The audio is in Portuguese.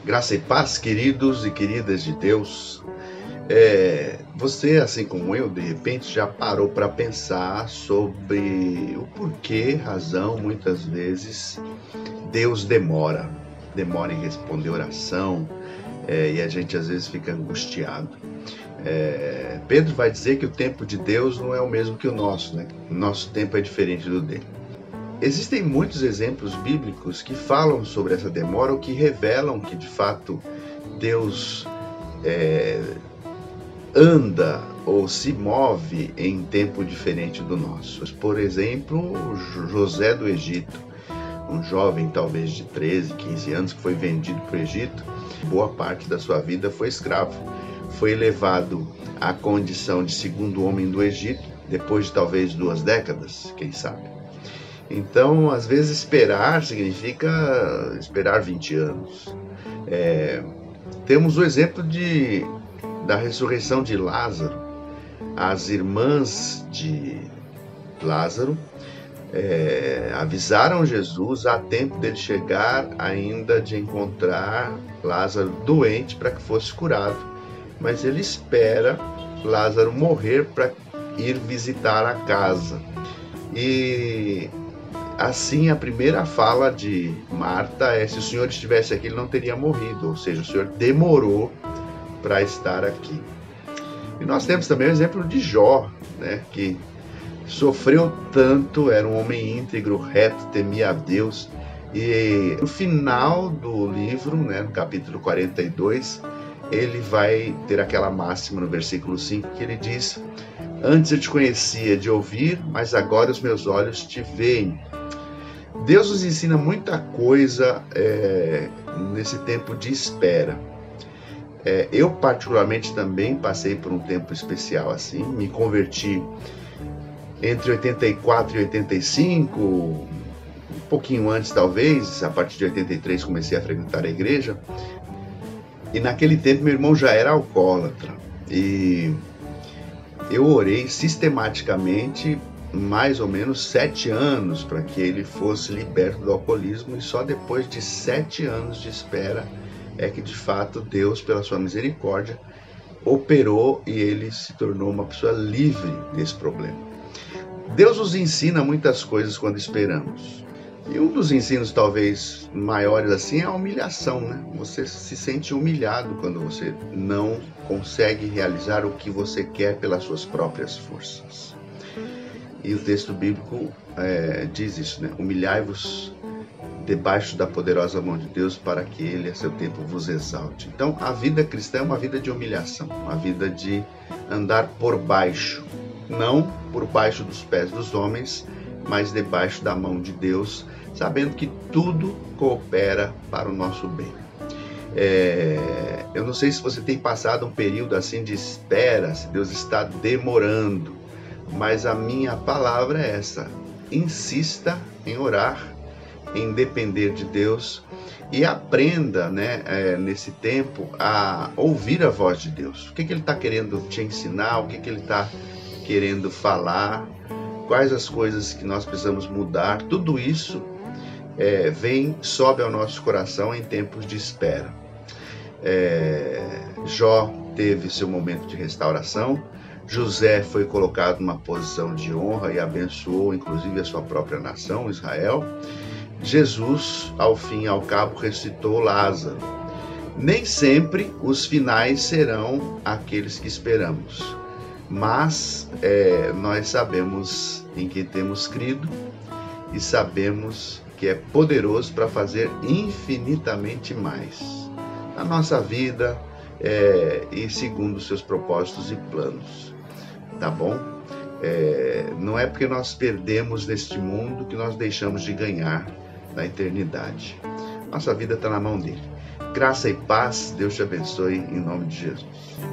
Graça e paz, queridos e queridas de Deus. Você, assim como eu, de repente já parou para pensar sobre o porquê, razão, muitas vezes, Deus demora em responder oração, e a gente às vezes fica angustiado. Pedro vai dizer que o tempo de Deus não é o mesmo que o nosso, né? O nosso tempo é diferente do dele. Existem muitos exemplos bíblicos que falam sobre essa demora ou que revelam que, de fato, Deus anda ou se move em tempo diferente do nosso. Por exemplo, José do Egito, um jovem talvez de 13, 15 anos que foi vendido para o Egito, boa parte da sua vida foi escravo. Foi levado à condição de segundo homem do Egito, depois de talvez 2 décadas, quem sabe. Então, às vezes, esperar significa esperar 20 anos. Temos o exemplo da ressurreição de Lázaro. As irmãs de Lázaro avisaram Jesus a tempo dele chegar ainda de encontrar Lázaro doente para que fosse curado. Mas ele espera Lázaro morrer para ir visitar a casa. E assim, a primeira fala de Marta é: se o Senhor estivesse aqui, ele não teria morrido. Ou seja, o Senhor demorou para estar aqui. E nós temos também o exemplo de Jó, né, que sofreu tanto, era um homem íntegro, reto, temia a Deus. E no final do livro, né, no capítulo 42, ele vai ter aquela máxima no versículo 5 que ele diz: antes eu te conhecia de ouvir, mas agora os meus olhos te veem. Deus nos ensina muita coisa nesse tempo de espera. Eu particularmente também passei por um tempo especial assim, me converti entre 84 e 85, um pouquinho antes talvez, a partir de 83 comecei a frequentar a igreja, e naquele tempo meu irmão já era alcoólatra, e eu orei sistematicamente mais ou menos 7 anos para que ele fosse liberto do alcoolismo, e só depois de 7 anos de espera é que de fato Deus, pela sua misericórdia, operou e ele se tornou uma pessoa livre desse problema. Deus nos ensina muitas coisas quando esperamos. E um dos ensinos talvez maiores assim é a humilhação, né? Você se sente humilhado quando você não consegue realizar o que você quer pelas suas próprias forças. E o texto bíblico diz isso, né? Humilhai-vos debaixo da poderosa mão de Deus para que Ele a seu tempo vos exalte. Então a vida cristã é uma vida de humilhação, uma vida de andar por baixo, não por baixo dos pés dos homens, mas debaixo da mão de Deus, sabendo que tudo coopera para o nosso bem. Eu não sei se você tem passado um período assim de espera, se Deus está demorando, mas a minha palavra é essa: insista em orar, em depender de Deus, e aprenda, nesse tempo, a ouvir a voz de Deus. O que Ele está querendo te ensinar, o que Ele está querendo falar, quais as coisas que nós precisamos mudar. Tudo isso sobe ao nosso coração em tempos de espera. Jó teve seu momento de restauração. José foi colocado numa posição de honra e abençoou inclusive a sua própria nação, Israel. Jesus, ao fim e ao cabo, ressuscitou Lázaro. Nem sempre os finais serão aqueles que esperamos, mas nós sabemos em que temos crido e sabemos que é poderoso para fazer infinitamente mais na nossa vida e segundo os seus propósitos e planos. Tá bom? Não é porque nós perdemos neste mundo que nós deixamos de ganhar na eternidade. Nossa vida está na mão dele. Graça e paz, Deus te abençoe em nome de Jesus.